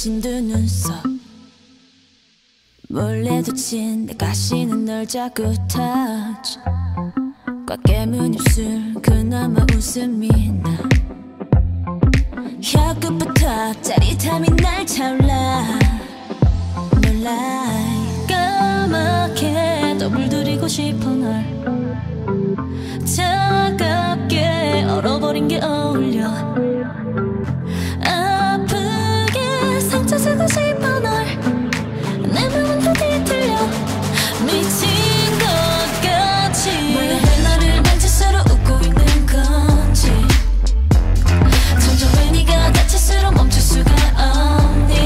비친 두 눈썹 몰래 묻힌 내 가시는 널 자꾸 touch 꽉 깨문 입술 그나마 웃음이 나 혀끝부터 짜릿함이 날 차올라 몰라 까맣게 더 물들이고 싶어 널 차갑게 얼어버린 게 어울려 아프게 상처 주고 싶어 널 내 맘은 또 뒤틀려 미친 것 같이 몰라 왜 너를 만질수록 웃고 있는 건지 점점 왜 네가 다칠수록 멈출 수가 없니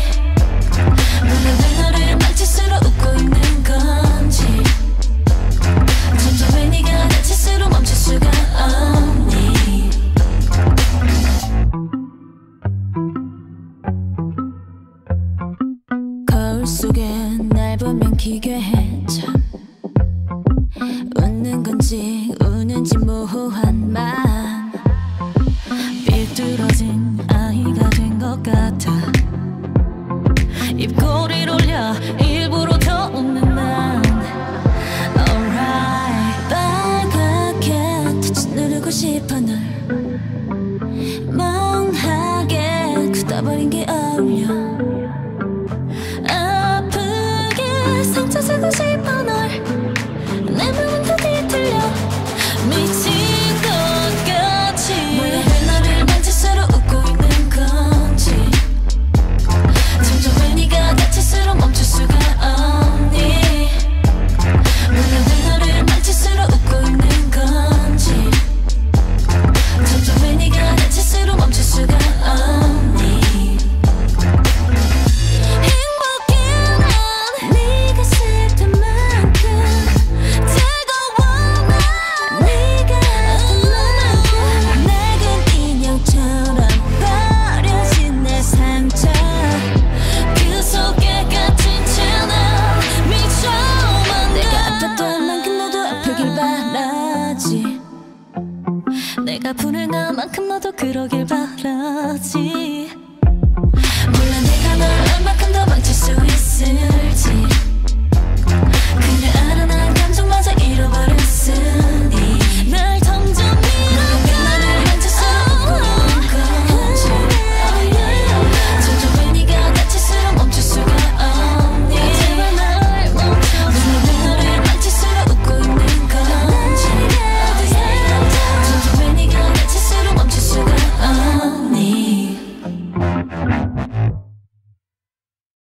몰라 왜 너를 만질수록 웃고 있는 건지 점점 왜 네가 다칠수록 멈출 수가 없니 거울 속에 날 보면 기괴해 참 웃는 건지 우는지 모호한 맘 삐뚤어진 아이가 된 것 같아 입꼬리를 올려 일부러 더 웃는 난 Alright 빨갛게 touch 누르고 싶어 널 멍하게 굳어버린 게 어울려 아프게 상처 주고 싶어